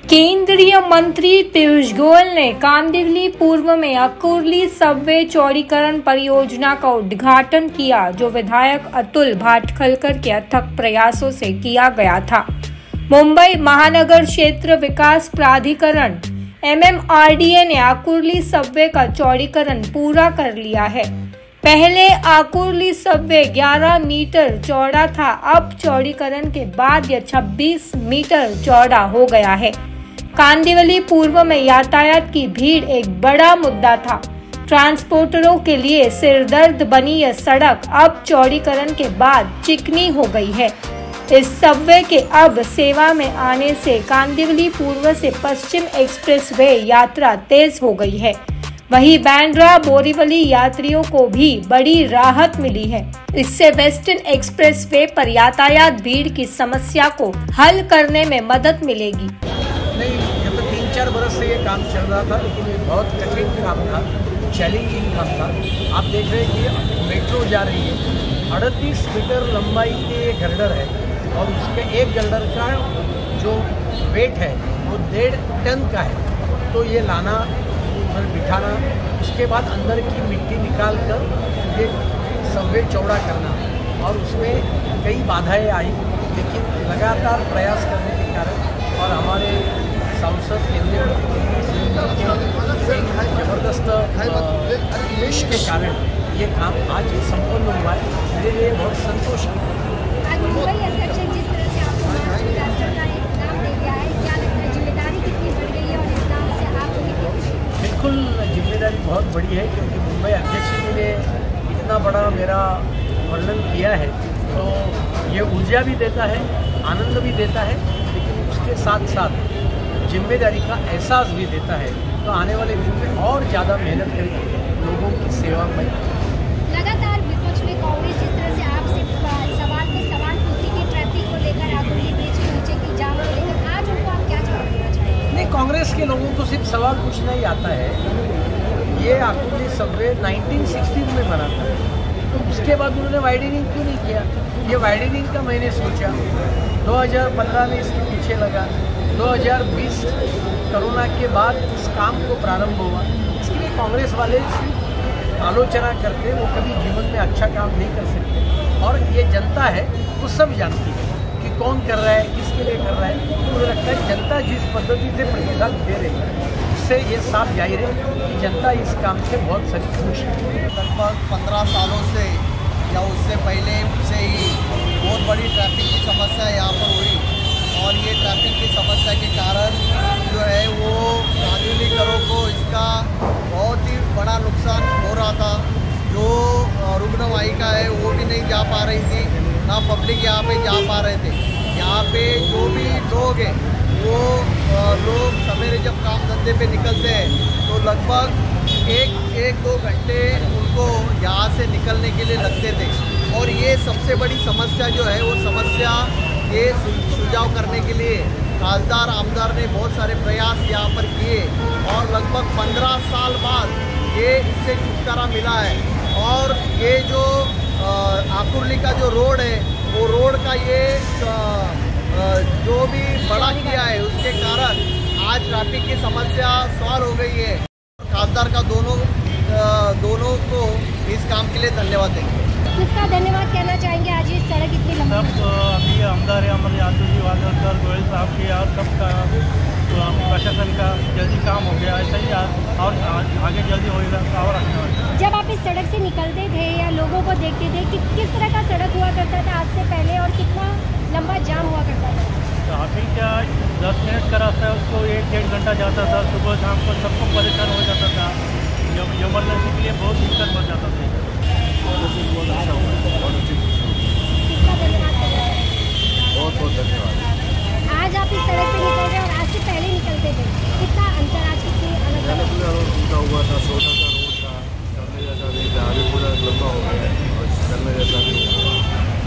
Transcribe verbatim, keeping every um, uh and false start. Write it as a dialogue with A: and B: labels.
A: केंद्रीय मंत्री पीयूष गोयल ने कांदिवली पूर्व में अकुर्ली सबवे चौड़ीकरण परियोजना का उद्घाटन किया, जो विधायक अतुल भाटखलकर के अथक प्रयासों से किया गया था। मुंबई महानगर क्षेत्र विकास प्राधिकरण M M R D A ने अकुर्ली सबवे का चौड़ीकरण पूरा कर लिया है। पहले अकुर्ली सबवे ग्यारह मीटर चौड़ा था, अब चौड़ीकरण के बाद यह छब्बीस मीटर चौड़ा हो गया है। कांदिवली पूर्व में यातायात की भीड़ एक बड़ा मुद्दा था। ट्रांसपोर्टरों के लिए सिरदर्द बनी यह सड़क अब चौड़ीकरण के बाद चिकनी हो गई है। इस सबवे के अब सेवा में आने से कांदिवली पूर्व से पश्चिम एक्सप्रेसवे यात्रा तेज हो गई है। वहीं बांद्रा बोरीवली यात्रियों को भी बड़ी राहत मिली है। इससे वेस्टर्न एक्सप्रेसवे पर यातायात भीड़ की समस्या को हल करने में मदद मिलेगी।
B: नहीं, ये तो तीन चार बरस से ये काम चल रहा था, लेकिन ये बहुत कठिन काम था, चैलेंजिंग काम था। आप देख रहे हैं कि मेट्रो जा रही है, अड़तीस मीटर लंबाई के गर्डर है और उसके एक गर्डर का जो वेट है वो डेढ़ टन का है। तो ये लाना और बिठाना, उसके बाद अंदर की मिट्टी निकाल कर ये सबवे चौड़ा करना, और उसमें कई बाधाएं आई, लेकिन लगातार प्रयास करने के कारण और हमारे सांसद केंद्रीय जबरदस्त विश के कारण ये काम आज संपन्न हुआ है। मेरे लिए बहुत संतोष है।
C: जिस तरह से आपको मास्टर का एक नाम दे दिया है, क्या लगता है जिम्मेदारी कितनी बढ़ गई है और इस नाम से आपको कितनी खुशी?
B: बिल्कुल जिम्मेदारी बहुत बड़ी है, क्योंकि मुंबई अध्यक्ष जी ने इतना बड़ा मेरा वर्णन किया है, तो ये ऊर्जा भी देता है, आनंद भी देता है, लेकिन उसके साथ साथ जिम्मेदारी का एहसास भी देता है। तो आने वाले दिन में और ज़्यादा मेहनत करके लोगों की सेवा में।
C: लगातार विपक्ष में कांग्रेस जिस तरह से आपसे सवाल पे सवाल पूछती है ट्रैफिक को लेकर, अकुर्ली ब्रिज के नीचे की जाम को लेकर, आज उनको आप क्या जवाब देना चाहेंगे?
B: नहीं, कांग्रेस के लोगों को सिर्फ सवाल पूछना ही आता है। ये अकुर्ली सबवे नाइनटीन सिक्सटीन में बना था, तो उसके बाद उन्होंने वाइडनिंग क्यों नहीं किया? ये वाइडनिंग का मैंने सोचा, दो हज़ार पंद्रह में इसके पीछे लगा, दो हज़ार बीस कोरोना के बाद इस काम को प्रारंभ हुआ। इसके लिए कांग्रेस वाले आलोचना करते, वो कभी जीवन में अच्छा काम नहीं कर सकते, और ये जनता है वो सब जानती है कि कौन कर रहा है, किसके लिए कर रहा है। तो मुझे लगता है जनता जिस पद्धति से प्रतिसाद दे रही है, उससे ये साफ जाहिर है कि जनता इस काम से बहुत सारी खुश है।
D: लगभग पंद्रह सालों से या उससे पहले से ही बहुत बड़ी ट्रैफिक की समस्या यहाँ पर हुई, और ये ट्रैफिक की समस्या के कारण जो है वो कांदिवलीकरों को इसका बहुत ही बड़ा नुकसान हो रहा था। जो रुग्णवाहिका है वो भी नहीं जा पा रही थी, ना पब्लिक यहाँ पे जा पा रहे थे। यहाँ पे जो भी लोग हैं वो लोग सवेरे जब काम धंधे पे निकलते हैं तो लगभग एक एक दो घंटे उनको यहाँ से निकलने के लिए लगते थे, और ये सबसे बड़ी समस्या जो है वो समस्या ये सुलझाव करने के लिए खासदार आमदार ने बहुत सारे प्रयास यहाँ पर किए, और लगभग पंद्रह साल बाद ये इससे छुटकारा मिला है। और ये जो अकुर्ली का जो रोड है वो रोड का ये जो भी बड़ा किया है उसके कारण आज ट्रैफिक की समस्या सॉल्व हो गई है। खासदार का दोनों दोनों को इस काम के लिए धन्यवाद देंगे।
C: किसका धन्यवाद कहना चाहेंगे? आज ये सड़क इतनी लंबी
E: सब अभी आमदार है हमारे अतुल जी भाटखलकर, गोयल साहब की और सबका प्रशासन का जल्दी काम हो गया, ऐसा ही और आगे जल्दी होगा और अच्छा होगा।
C: जब आप इस सड़क से निकलते थे या लोगों को देखते थे कि किस तरह का सड़क हुआ करता था आज से पहले, और कितना लंबा जाम हुआ करता था?
E: तो अभी क्या दस मिनट का रास्ता है उसको एक डेढ़ घंटा जाता था, सुबह शाम को सबको परेशान हो जाता था, इमरजेंसी के लिए बहुत दिक्कत हो जाता था।
C: किसका धन्यवाद?
D: बहुत बहुत धन्यवाद।
C: आज आप इस सड़क पे निकल